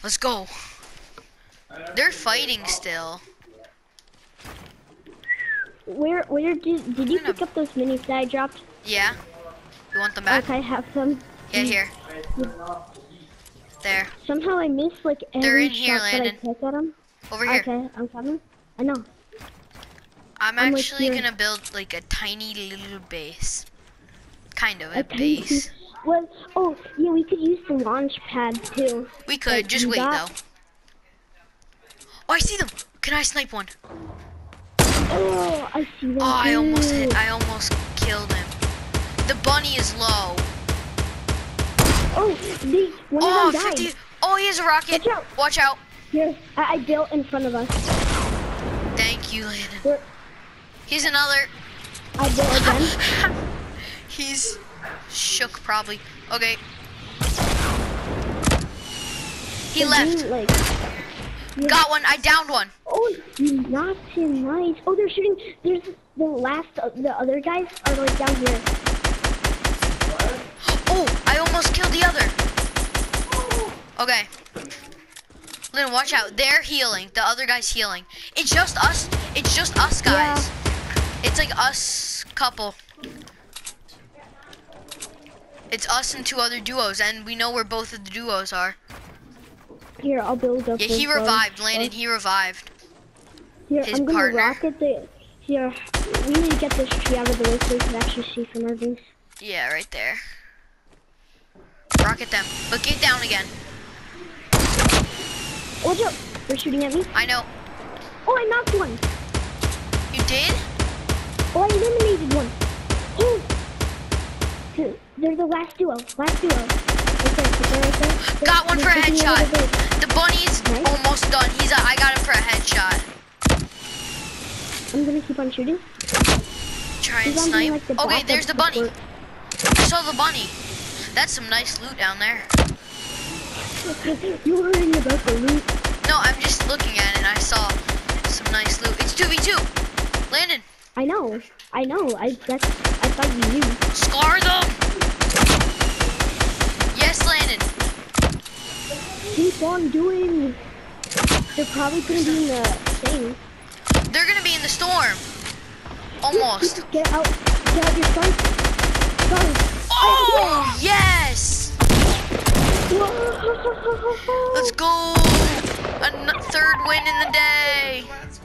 Let's go. They're fighting still. Where did you pick up those minis that I dropped? Yeah. You want them back? Okay, I have them. Yeah, here. There. Somehow I missed like They're every in here, shot that I Landon. took at them. Over here. Okay, I'm coming. I know. I'm I'm, like, actually here. gonna build like a tiny little base. Kind of a tiny- base. Well, oh yeah, we could use the launch pad too. We could, Like, just you wait got- though. Oh, I see them. Can I snipe one? Oh, I see them. Oh, I too. almost killed him. The bunny is low. Oh, one Oh, of them died. 50. Oh, he has a rocket. Watch out. Watch out. Here, I built in front of us. Thank you, Landon. We're- Here's another. I built again. He's shook probably. Okay. He The left. green, like, yeah. Got one. I downed one. Oh, you knocked him, nice. Oh, they're shooting. There's the other guys are like down here. Oh, I almost killed the other. Okay. Lynn, watch out. They're healing. The other guy's healing. It's just us. It's just us guys. Yeah. It's like us couple. It's us and two other duos, and we know where both of the duos are. Here, I'll build up. Yeah, he this one. revived. Landon, he revived. Here, his I'm gonna partner. rocket the. Here, we need to get this tree out of the way so we can actually see from our views. Yeah, right there. Rocket them. But get down again. Watch out! They're shooting at me. I know. Oh, I knocked one. You did? Oh, I eliminated one. Oh, they're the last duo. Last duo. Right there. Got one for a They're taking over headshot. the base. The bunny's Nice. almost done. I got him for a headshot. I'm gonna keep on shooting. Try and He's on snipe. like the Okay, backup there's the bunny. support. I saw the bunny. That's some nice loot down there. You were worrying about the loot. No, I'm just looking at it and I saw some nice loot. It's 2v2. Landon, I know. I thought you knew. scar them. Yes, Landon. Keep on doing. They're probably gonna be in the thing. They're gonna be in the storm. Almost. Get out your stars. Oh, yes. Whoa. Let's go. A third win in the day.